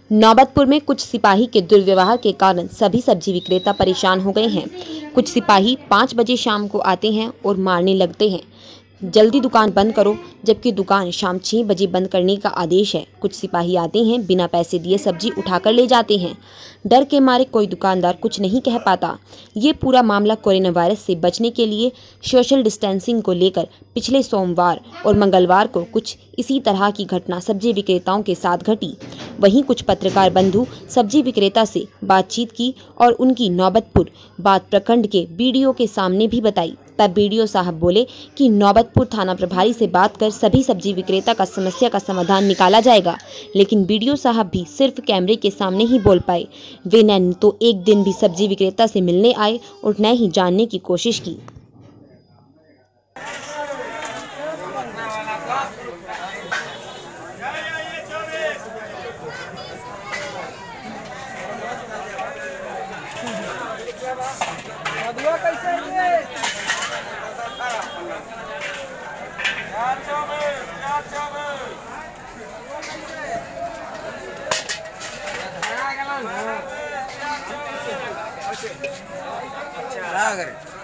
नौबतपुर में कुछ सिपाही के दुर्व्यवहार के कारण सभी सब्जी विक्रेता परेशान हो गए हैं। कुछ सिपाही 5 बजे शाम को आते हैं और मारने लगते हैं, जल्दी दुकान बंद करो, जबकि दुकान शाम 6 बजे बंद करने का आदेश है। कुछ सिपाही आते हैं, बिना पैसे दिए सब्जी उठाकर ले जाते हैं। डर के मारे कोई दुकानदार कुछ नहीं कह पाता। ये पूरा मामला कोरोना वायरस से बचने के लिए सोशल डिस्टेंसिंग को लेकर पिछले सोमवार और मंगलवार को कुछ इसी तरह की घटना सब्जी विक्रेताओं के साथ घटी। वहीं कुछ पत्रकार बंधु सब्जी विक्रेता से बातचीत की और उनकी नौबतपुर बात प्रखंड के बीडीओ के सामने भी बताई। तब बीडीओ साहब बोले कि नौबतपुर थाना प्रभारी से बात कर सभी सब्जी विक्रेता का समस्या का समाधान निकाला जाएगा, लेकिन बीडीओ साहब भी सिर्फ कैमरे के सामने ही बोल पाए। वे न तो एक दिन भी सब्जी विक्रेता से मिलने आए और न ही जानने की कोशिश की। अच्छा